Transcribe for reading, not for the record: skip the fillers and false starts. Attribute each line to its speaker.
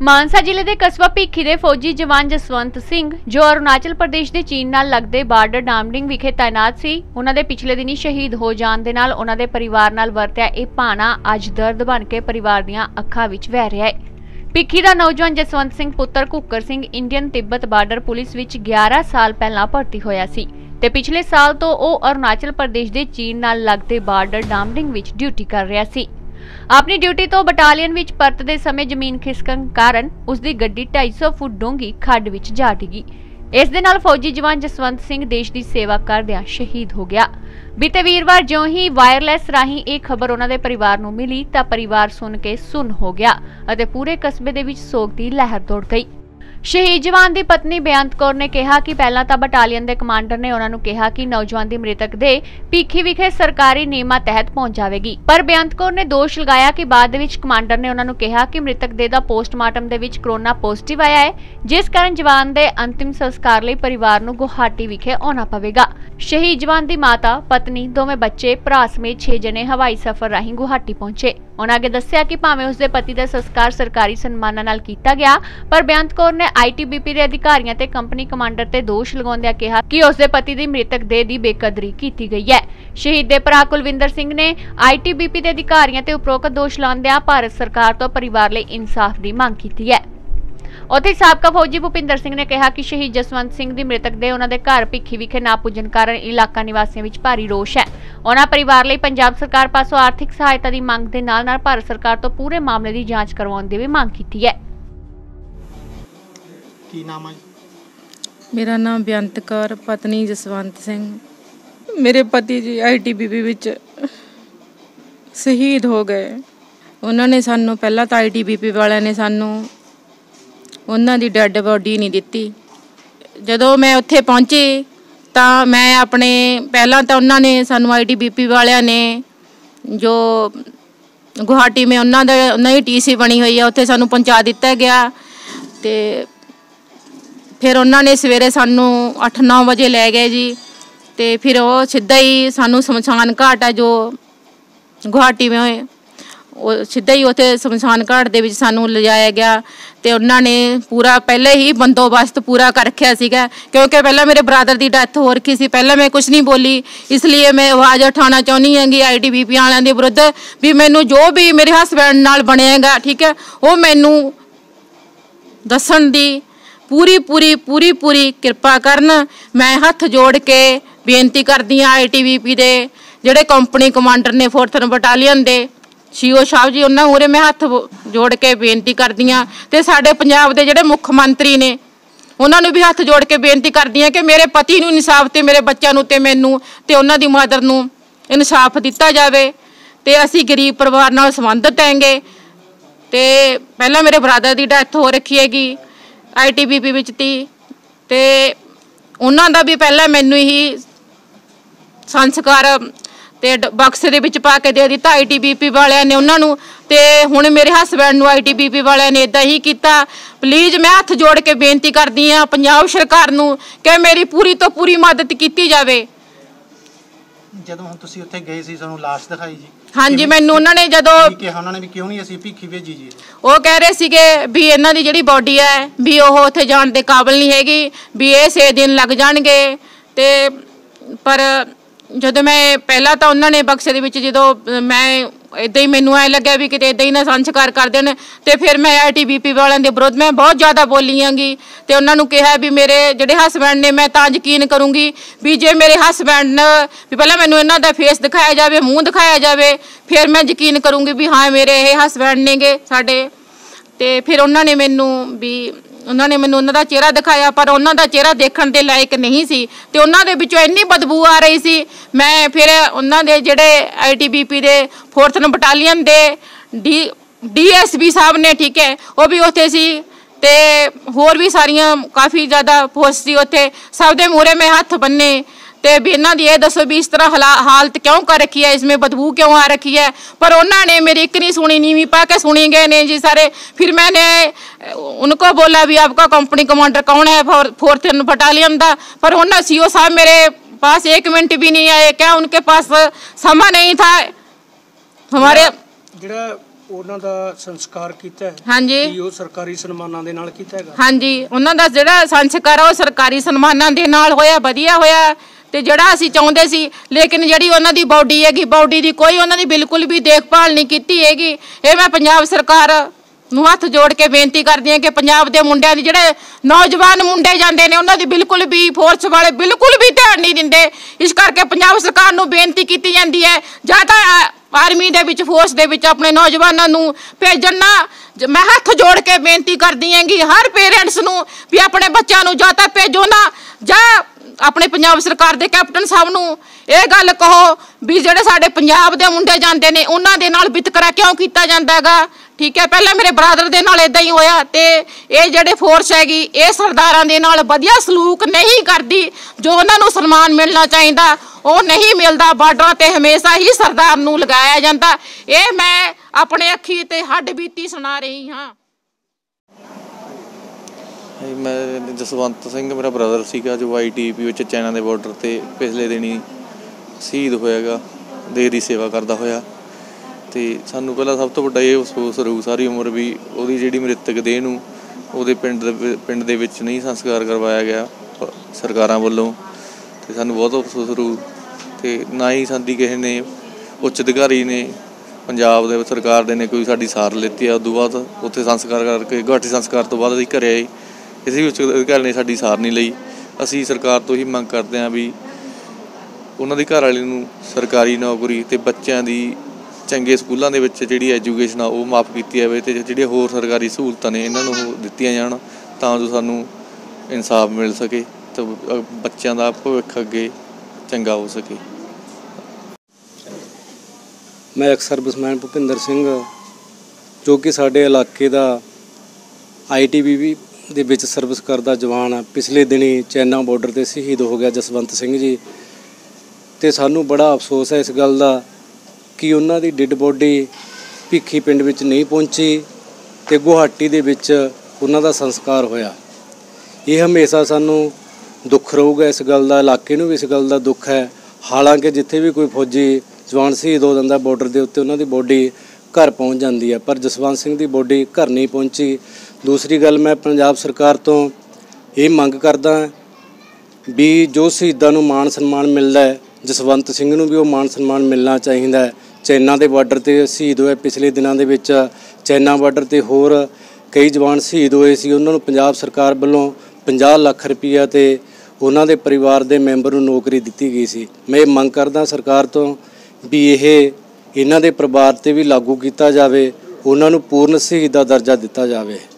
Speaker 1: मानसा जिले के कस्बा भीखी के फौजी जवान जसवंत सिंह जो अरुणाचल प्रदेश के चीन नाल लगदे बार्डर डामडिंग विखे तैनात सी, उन्हां दे पिछले दिनी शहीद हो जाण दे नाल उन्हां दे परिवार नाल वरतिया इह भाना अज दर्द बन के परिवार दीआं अखां विच वह रिहा है। भीखी दा नौजवान जसवंत सिंह पुत्र Kukar Singh Indian Tibet border police विच 11 साल पहलां भर्ती होया सी ते पिछले साल तो ओह अरुणाचल प्रदेश के चीन नाल लगदे बार्डर डामडिंग विच ड्यूटी कर रिहा सी। अपनी ड्यूटी तो बटालियन विच परतदे समय जमीन खिसकण कारण उसकी गड्डी 250 फुट डूंगी खड्ड विच जा डिगी। इस दे नाल फौजी जवान जसवंत सिंह देश की सेवा करदिआं शहीद हो गया। बीते वीरवार ज्यों ही वायरलैस राही यह खबर उन्हां दे परिवार नूं मिली तां परिवार सुन के सुन हो गया अते पूरे कस्बे दे विच सोग दी लहर दौड़ गई। शहीद जवान की पत्नी बेअंत कौर ने कहा कि पहला तो बटालियन के कमांडर ने उन्होंने कहा कि नौजवान की मृतक दे भीखी विखे सरकारी नियमां तहत पहुंच जाएगी, पर बेअंत कौर ने दोष लगाया कि बाद विच कमांडर ने उन्होंने कहा कि मृतक दे दा पोस्टमार्टम दे विच कोरोना पॉजिटिव आया है, जिस कारण जवान के अंतिम संस्कार लई परिवार नूं गुवाहाटी विखे आउणा पवेगा। शहीद जवान की माता, पत्नी, दोवें बच्चे, भरा समेत 6 जने हवाई सफर राही गुवाहाटी पहुंचे। उन्होंने आगे दस्सिया कि भावें उसके पति का संस्कार सरकारी सन्मानां नाल कीता गया, पर बेअंत कौर ने आईटीबीपी के अधिकारियों ते कंपनी कमांडर ते दोष लगाउंदिआं कहा कि उसके पति की मृतक देह की बेकदरी की गई है। शहीद के भरा कुलविंदर सिंह ने आईटीबीपी के अधिकारियों ते उपरोक्त दोष लाउंदिआं भारत सरकार तो परिवार लई इंसाफ की मांग की है। उत्थे साबका फौजी भूपिंदर सिंह ने कहा कि शहीद जसवंत सिंह की मृतक देह उन्हां दे घर भीखी विखे ना पुजन कारण इलाका निवासियों विच भारी रोष है। उन्हां परिवार लई पंजाब सरकार पासों आर्थिक सहायता की मांग दे नाल नाल भारत सरकार तो पूरे मामले की जांच करवाउण दी भी मांग की है।
Speaker 2: की नाम है?
Speaker 3: मेरा नाम बेअंत कौर, पत्नी जसवंत सिंह। मेरे पति जी आईटीबीपी विच शहीद हो गए। उन्होंने सानू पहला तो आईटीबीपी वाले ने सानू उन्हां दी डैड बॉडी नहीं दिती। जदों मैं उत्थे पहुंची तां मैं अपने पहला तो उन्होंने सानू आईटीबीपी वालियां ने जो गुवाहाटी में उन्हां दी टीसी बनी हुई है उत्थे सानू पहुंचा दिता गया। ते फिर उन्होंने सवेरे सानू 8-9 बजे लै गए जी। ते फिर वो सीधा ही सानू शमशान घाट है जो गुवाहाटी में सीधा ही उत्थे शमशान घाट दे विच सानू लिजाया गया। ते उन्होंने पूरा पहले ही बंदोबस्त पूरा कर रखा सीगा, क्योंकि पहले मेरे ब्रदर की डैथ हो रखी सी। पहले मैं कुछ नहीं बोली, इसलिए मैं आवाज़ उठाना चाहनी हाँ कि आईटीबीपी वालियां दे विरुद्ध भी मैनू जो भी मेरे हसबैंड नाल बनेगा, ठीक है, वो मैनू दस्सण दी पूरी पूरी पूरी पूरी कृपा करन। मैं हथ जोड़ के बेनती करदी हाँ आईटीबीपी दे जिहड़े कंपनी कमांडर ने 4th बटालियन दे सीओ साहब जी, उन्होंने उरे मैं हथ जोड़ के बेनती करदी हाँ। ते साडे पंजाब दे जिहड़े मुख मंत्री ने उन्होंने भी हथ जोड़ के बेनती करदी हाँ कि मेरे पति नूं इंसाफ ते मेरे बच्चों नूं ते मैनूं ते उन्हां दी मदर नूं इंसाफ दिता जावे। ते असीं गरीब परिवार नाल संबंधित हैंगे। ते पहला मेरे ब्रदर की डैथ हो रखी हैगी आईटीबीपी विच ती, ते उन्हां दा भी पहला मैनू ही संस्कार ते बक्से दे विच पा के दे दिता आईटीबीपी वालियां ने उन्हां नूं। ते हुण मेरे हसबैंड नूं आईटीबीपी वालियां ने इदां ही कीता। प्लीज़ मैं हथ जोड़ के बेनती करदी हाँ पंजाब सरकार नूं कि मेरी पूरी तो पूरी मदद की जावे।
Speaker 2: ਜਦੋਂ ਹੁਣ ਤੁਸੀਂ ਉੱਥੇ ਗਏ ਸੀ ਸਾਨੂੰ ਲਾਸ਼ ਦਿਖਾਈ ਜੀ?
Speaker 3: हाँ जी, मैनू उन्होंने जदों
Speaker 2: ਕਿਹਾ ਉਹਨਾਂ ਨੇ ਵੀ ਕਿਉਂ ਨਹੀਂ ਅਸੀਂ ਭੀਖੀ ਭੇਜੀ ਜੀ?
Speaker 3: वो कह रहे सीगे भी इन्हां दी जिहड़ी बॉडी है भी ओह उत्थे जाण दे काबिल नहीं हैगी, भी ये 6 दिन लग जाणगे। ते पर जदों मैं पहला तो उन्होंने बक्से दे विच जदों मैं इदां ही मैनू ऐ लग्या भी किते इदां ही ना संस्कार कर देण। ते फिर मैं आईटीबीपी वालियां दे विरुद्ध मैं बहुत ज़्यादा बोली आंगी ते उन्हां नूं कहा भी मेरे जिहड़े हसबैंड ने मैं तां यकीन करूँगी भी जे मेरे हसबैंड भी पहले मैनू इन्हां दा फेस दिखाया जाए, मूँह दिखाया जाए, फिर मैं यकीन करूँगी भी हाँ मेरे ये हसबैंड ने गे साडे। ते फिर उन्होंने मैनू भी उन्होंने मैनू उन्हां दा चेहरा दिखाया, पर उन्हां दा चेहरा देखण दे लायक नहीं सी ते उन्हां दे विचों इन्नी बदबू आ रही सी। मैं फिर उन्हां दे जिहड़े आईटीबीपी दे 4th बटालियन दे डीएसपी साहब ने, ठीक है, वो भी उत्थे सी ते होर भी सारियां काफ़ी ज़्यादा फोर्स सी उत्थे। सब दे मूहरे में हथ बन्ने ते भी इन्हां दी दसो भी इस तरह हालत क्यों कर रखी है, इसमें बदबू क्यों आ रखी है। पर उन्होंने मेरी एक नहीं सुनी, नीवी पा के सुनी गए ने जी सारे। फिर मैंने उनको बोला भी आपका कंपनी कमांडर कौन है 4th बटालियन का, पर उन्होंने सीओ साहब मेरे पास 1 मिनट भी नहीं आए। क्या उनके पास समय नहीं था? हमारे
Speaker 2: ਜਿਹੜਾ
Speaker 4: ਉਹਨਾਂ ਦਾ ਸੰਸਕਾਰ ਕੀਤਾ ਹੈ?
Speaker 3: ਹਾਂਜੀ,
Speaker 4: ਕੀ ਉਹ ਸਰਕਾਰੀ ਸਨਮਾਨਾਂ ਦੇ ਨਾਲ ਕੀਤਾ ਹੈਗਾ?
Speaker 3: ਹਾਂਜੀ, ਉਹਨਾਂ ਦਾ ਜਿਹੜਾ ਸੰਸਕਾਰ ਉਹ ਸਰਕਾਰੀ ਸਨਮਾਨਾਂ ਦੇ ਨਾਲ ਹੋਇਆ, ਵਧੀਆ ਹੋਇਆ। ਤੇ ਜਿਹੜਾ ਅਸੀਂ ਚਾਹੁੰਦੇ ਸੀ, ਲੇਕਿਨ ਜਿਹੜੀ ਉਹਨਾਂ ਦੀ ਬਾਡੀ ਹੈਗੀ, ਬਾਡੀ ਦੀ ਕੋਈ ਉਹਨਾਂ ਦੀ ਬਿਲਕੁਲ ਵੀ ਦੇਖਭਾਲ ਨਹੀਂ ਕੀਤੀ ਹੈਗੀ। ਇਹ ਮੈਂ ਪੰਜਾਬ ਸਰਕਾਰ ਨੂੰ ਹੱਥ ਜੋੜ ਕੇ ਬੇਨਤੀ ਕਰਦੀ ਹਾਂ ਕਿ ਪੰਜਾਬ ਦੇ ਮੁੰਡਿਆਂ ਦੀ, ਜਿਹੜੇ ਨੌਜਵਾਨ ਮੁੰਡੇ ਜਾਂਦੇ ਨੇ, ਉਹਨਾਂ ਦੀ ਬਿਲਕੁਲ ਵੀ ਫੋਰਸ ਵਾਲੇ ਬਿਲਕੁਲ ਵੀ ਧਿਆਨ ਨਹੀਂ ਦਿੰਦੇ। ਇਸ ਕਰਕੇ ਪੰਜਾਬ ਸਰਕਾਰ ਨੂੰ ਬੇਨਤੀ ਕੀਤੀ ਜਾਂਦੀ ਹੈ, ਜਾਂ ਤਾਂ ਆਰਮੀ ਦੇ ਵਿੱਚ, ਫੋਰਸ ਦੇ ਵਿੱਚ ਆਪਣੇ ਨੌਜਵਾਨਾਂ ਨੂੰ ਭੇਜਣ ਨਾ। ਮੈਂ ਹੱਥ ਜੋੜ ਕੇ ਬੇਨਤੀ ਕਰਦੀ ਹਾਂ ਕਿ ਹਰ ਪੇਰੈਂਟਸ ਨੂੰ ਵੀ ਆਪਣੇ ਬੱਚਿਆਂ ਨੂੰ ਜਾਂ ਤਾਂ ਭੇਜੋ ਨਾ, ਜਾਂ ਆਪਣੇ ਪੰਜਾਬ ਸਰਕਾਰ ਦੇ ਕੈਪਟਨ ਸਾਹਿਬ ਨੂੰ ਇਹ ਗੱਲ ਕਹੋ ਵੀ ਜਿਹੜੇ ਸਾਡੇ ਪੰਜਾਬ ਦੇ ਮੁੰਡੇ ਜਾਂਦੇ ਨੇ, ਉਹਨਾਂ ਦੇ ਨਾਲ ਵਿਤਕਰਾ ਕਿਉਂ ਕੀਤਾ ਜਾਂਦਾ ਹੈਗਾ। ਠੀਕ ਹੈ, ਪਹਿਲਾਂ ਮੇਰੇ ਬ੍ਰਦਰ ਦੇ ਨਾਲ ਇਦਾਂ ਹੀ ਹੋਇਆ। ਤੇ ਇਹ ਜਿਹੜੇ ਫੋਰਸ ਹੈਗੀ, ਇਹ ਸਰਦਾਰਾਂ ਦੇ ਨਾਲ ਵਧੀਆ ਸਲੂਕ ਨਹੀਂ ਕਰਦੀ। ਜੋ ਉਹਨਾਂ ਨੂੰ ਸਨਮਾਨ ਮਿਲਣਾ ਚਾਹੀਦਾ ਉਹ ਨਹੀਂ ਮਿਲਦਾ। ਬਾਰਡਰਾਂ ਤੇ ਹਮੇਸ਼ਾ ਹੀ ਸਰਦਾਰ ਨੂੰ ਲਗਾਇਆ ਜਾਂਦਾ। ਇਹ ਮੈਂ ਆਪਣੇ ਅੱਖੀ ਤੇ ਹੱਡ ਬੀਤੀ ਸੁਣਾ ਰਹੀ ਹਾਂ।
Speaker 5: मैं जसवंत सिंह मेरा ब्रदर सीगा जो ITBP ਵਿੱਚ ਚਾਈਨਾ ਦੇ ਬਾਰਡਰ ਤੇ ਪਿਛਲੇ ਦਿਨੀ ਸ਼ਹੀਦ ਹੋਇਆਗਾ, ਦੇਸ਼ ਦੀ ਸੇਵਾ ਕਰਦਾ ਹੋਇਆ। ਤੇ ਸਾਨੂੰ ਪਹਿਲਾਂ ਸਭ ਤੋਂ ਵੱਡਾ ਇਹ ਅਫਸੋਸ ਰਹੂ ਸਾਰੀ ਉਮਰ ਵੀ ਉਹਦੀ ਜਿਹੜੀ ਮ੍ਰਿਤਕ ਦੇਹ ਨੂੰ ਉਹਦੇ ਪਿੰਡ ਦੇ ਵਿੱਚ ਨਹੀਂ ਸੰਸਕਾਰ ਕਰਵਾਇਆ ਗਿਆ ਸਰਕਾਰਾਂ ਵੱਲੋਂ। ਤੇ ਸਾਨੂੰ ਬਹੁਤ ਅਫਸੋਸ ਰਹੂ। ਤੇ ਨਾ ਹੀ ਸਾਡੀ ਕਿਸੇ ਨੇ ਉੱਚ ਅਧਿਕਾਰੀ ਨੇ ਪੰਜਾਬ ਦੇ ਸਰਕਾਰ ਦੇ ਨੇ ਕੋਈ ਸਾਡੀ ਸਾਰ ਲਿੱਤੀ ਆ। ਉਦੋਂ ਬਾਅਦ ਉੱਥੇ ਸੰਸਕਾਰ ਕਰਕੇ ਗੁਹਾਟੀ ਸੰਸਕਾਰ ਤੋਂ ਬਾਅਦ ਅਸੀਂ ਘਰੇ ਆਏ, ਕਿਸੇ ਵੀ ਉੱਚ ਅਧਿਕਾਰੀ ਨੇ ਸਾਡੀ ਸਾਰ ਨਹੀਂ ਲਈ। ਅਸੀਂ ਸਰਕਾਰ ਤੋਂ ਹੀ ਮੰਗ ਕਰਦੇ ਹਾਂ ਵੀ ਉਹਨਾਂ ਦੀ ਘਰ ਵਾਲੀ ਨੂੰ ਸਰਕਾਰੀ ਨੌਕਰੀ ਅਤੇ ਬੱਚਿਆਂ ਦੀ ਚੰਗੇ ਸਕੂਲਾਂ ਦੇ ਵਿੱਚ ਜਿਹੜੀ ਐਜੂਕੇਸ਼ਨ ਆ ਉਹ ਮਾਫ ਕੀਤੀ ਜਾਵੇ, ਅਤੇ ਜਿਹੜੀਆਂ ਹੋਰ ਸਰਕਾਰੀ ਸਹੂਲਤਾਂ ਨੇ ਇਹਨਾਂ ਨੂੰ ਉਹ ਦਿੱਤੀਆਂ ਜਾਣ ਤਾਂ ਜੋ ਸਾਨੂੰ ਇਨਸਾਫ ਮਿਲ ਸਕੇ ਅਤੇ ਬੱਚਿਆਂ ਦਾ ਭਵਿੱਖ ਅੱਗੇ ਚੰਗਾ ਹੋ ਸਕੇ।
Speaker 4: ਮੈਂ ਐਕਸ ਸਰਵਿਸਮੈਨ ਭੁਪਿੰਦਰ ਸਿੰਘ, ਜੋ ਕਿ ਸਾਡੇ ਇਲਾਕੇ ਦਾ ITBP ਦੇ ਵਿੱਚ ਸਰਵਿਸ ਕਰਦਾ ਜਵਾਨ ਆ, ਪਿਛਲੇ ਦਿਨੀ ਚਾਈਨਾ ਬਾਰਡਰ 'ਤੇ ਸ਼ਹੀਦ ਹੋ ਗਿਆ ਜਸਵੰਤ ਸਿੰਘ ਜੀ। ਅਤੇ ਸਾਨੂੰ ਬੜਾ ਅਫਸੋਸ ਹੈ ਇਸ ਗੱਲ ਦਾ ਕਿ ਉਹਨਾਂ ਦੀ ਡੈੱਡ ਬੋਡੀ ਭਿੱਖੀ ਪਿੰਡ ਵਿੱਚ ਨਹੀਂ ਪਹੁੰਚੀ ਅਤੇ ਗੁਹਾਟੀ ਦੇ ਵਿੱਚ ਉਹਨਾਂ ਦਾ ਸੰਸਕਾਰ ਹੋਇਆ। ਇਹ ਹਮੇਸ਼ਾ ਸਾਨੂੰ ਦੁੱਖ ਰਹੂਗਾ ਇਸ ਗੱਲ ਦਾ, ਇਲਾਕੇ ਨੂੰ ਵੀ ਇਸ ਗੱਲ ਦਾ ਦੁੱਖ ਹੈ। ਹਾਲਾਂਕਿ ਜਿੱਥੇ ਵੀ ਕੋਈ ਫੌਜੀ ਜਵਾਨ ਸ਼ਹੀਦ ਹੋ ਜਾਂਦਾ ਬਾਰਡਰ ਦੇ ਉੱਤੇ, ਉਹਨਾਂ ਦੀ ਬੋਡੀ ਘਰ ਪਹੁੰਚ ਜਾਂਦੀ ਹੈ, ਪਰ ਜਸਵੰਤ ਸਿੰਘ ਦੀ ਬੋਡੀ ਘਰ ਨਹੀਂ ਪਹੁੰਚੀ। ਦੂਸਰੀ ਗੱਲ, ਮੈਂ ਪੰਜਾਬ ਸਰਕਾਰ ਤੋਂ ਇਹ ਮੰਗ ਕਰਦਾ ਵੀ ਜੋ ਸ਼ਹੀਦਾਂ ਨੂੰ ਮਾਣ ਸਨਮਾਨ ਮਿਲਦਾ ਹੈ, ਜਸਵੰਤ ਸਿੰਘ ਨੂੰ ਵੀ ਉਹ ਮਾਣ ਸਨਮਾਨ ਮਿਲਣਾ ਚਾਹੀਦਾ ਹੈ। ਚਾਈਨਾ ਦੇ ਬਾਰਡਰ 'ਤੇ ਸ਼ਹੀਦ ਹੋਏ, ਪਿਛਲੇ ਦਿਨਾਂ ਦੇ ਵਿੱਚ ਚਾਈਨਾ ਬਾਰਡਰ 'ਤੇ ਹੋਰ ਕਈ ਜਵਾਨ ਸ਼ਹੀਦ ਹੋਏ ਸੀ। ਉਹਨਾਂ ਨੂੰ ਪੰਜਾਬ ਸਰਕਾਰ ਵੱਲੋਂ 50 ਲੱਖ ਰੁਪਈਆ ਅਤੇ ਉਹਨਾਂ ਦੇ ਪਰਿਵਾਰ ਦੇ ਮੈਂਬਰ ਨੂੰ ਨੌਕਰੀ ਦਿੱਤੀ ਗਈ ਸੀ। ਮੈਂ ਇਹ ਮੰਗ ਕਰਦਾ ਸਰਕਾਰ ਤੋਂ ਵੀ ਇਹ ਇਹਨਾਂ ਦੇ ਪਰਿਵਾਰ 'ਤੇ ਵੀ ਲਾਗੂ ਕੀਤਾ ਜਾਵੇ, ਉਹਨਾਂ ਨੂੰ ਪੂਰਨ ਸ਼ਹੀਦ ਦਾ ਦਰਜਾ ਦਿੱਤਾ ਜਾਵੇ।